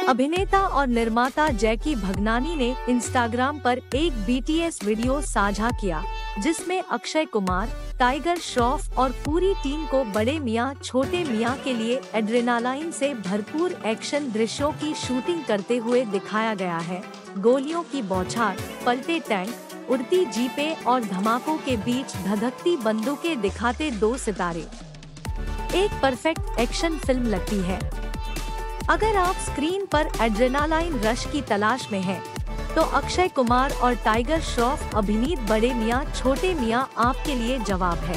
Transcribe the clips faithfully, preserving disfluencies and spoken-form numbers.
अभिनेता और निर्माता जैकी भगनानी ने इंस्टाग्राम पर एक बीटीएस वीडियो साझा किया, जिसमें अक्षय कुमार, टाइगर श्रॉफ और पूरी टीम को बड़े मियां छोटे मियां के लिए एड्रेनालाइन से भरपूर एक्शन दृश्यों की शूटिंग करते हुए दिखाया गया है। गोलियों की बौछार, पलटे टैंक, उड़ती जीपें और धमाकों के बीच धधकती बंदूकें दिखाते दो सितारे एक परफेक्ट एक्शन फिल्म लगती है। अगर आप स्क्रीन पर एड्रेनालाइन रश की तलाश में हैं, तो अक्षय कुमार और टाइगर श्रॉफ अभिनीत बड़े मियां छोटे मियां आपके लिए जवाब है।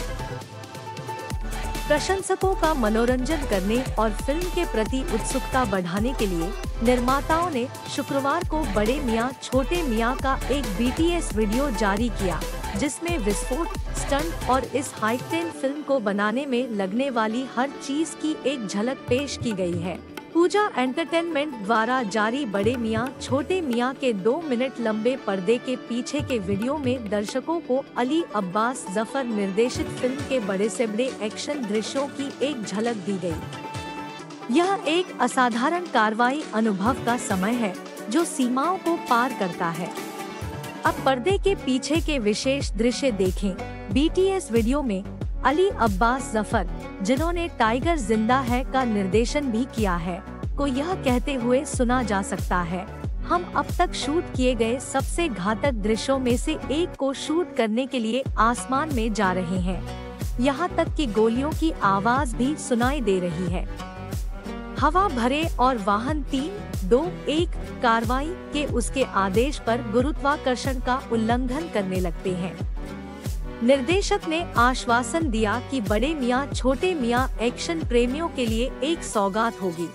प्रशंसकों का मनोरंजन करने और फिल्म के प्रति उत्सुकता बढ़ाने के लिए निर्माताओं ने शुक्रवार को बड़े मियां छोटे मियां का एक बीटीएस वीडियो जारी किया, जिसमें विस्फोट, स्टंट और इस हाईटेन फिल्म को बनाने में लगने वाली हर चीज की एक झलक पेश की गई है। पूजा एंटरटेनमेंट द्वारा जारी बड़े मियां छोटे मियां के दो मिनट लंबे पर्दे के पीछे के वीडियो में दर्शकों को अली अब्बास जफर निर्देशित फिल्म के बड़े से बड़े एक्शन दृश्यों की एक झलक दी गई। यह एक असाधारण कार्रवाई अनुभव का समय है जो सीमाओं को पार करता है। अब पर्दे के पीछे के विशेष दृश्य देखें। बीटीएस वीडियो में अली अब्बास जफर, जिन्होंने टाइगर जिंदा है का निर्देशन भी किया है, को यह कहते हुए सुना जा सकता है, हम अब तक शूट किए गए सबसे घातक दृश्यों में से एक को शूट करने के लिए आसमान में जा रहे हैं। यहाँ तक कि गोलियों की आवाज भी सुनाई दे रही है। हवा भरे और वाहन तीन, दो, एक कार्रवाई के उसके आदेश पर गुरुत्वाकर्षण का उल्लंघन करने लगते हैं। निर्देशक ने आश्वासन दिया कि बड़े मियां छोटे मियां एक्शन प्रेमियों के लिए एक सौगात होगी।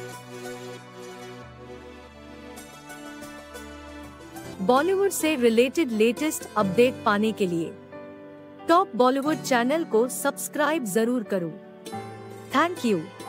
बॉलीवुड से रिलेटेड लेटेस्ट अपडेट पाने के लिए टॉप बॉलीवुड चैनल को सब्सक्राइब जरूर करो। Thank you.